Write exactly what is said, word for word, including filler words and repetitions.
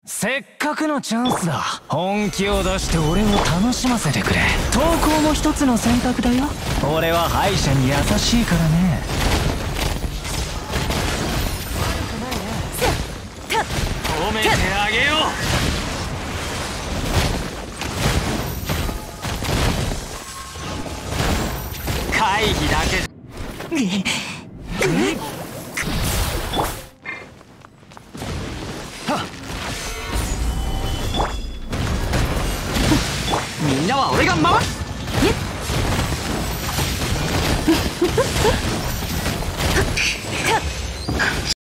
せっかくのチャンスだ。本気を出して俺を楽しませてくれ。投稿も一つの選択だよ。俺は敗者に優しいからね。褒めてあげよう。回避だけ。みんなは俺が守る。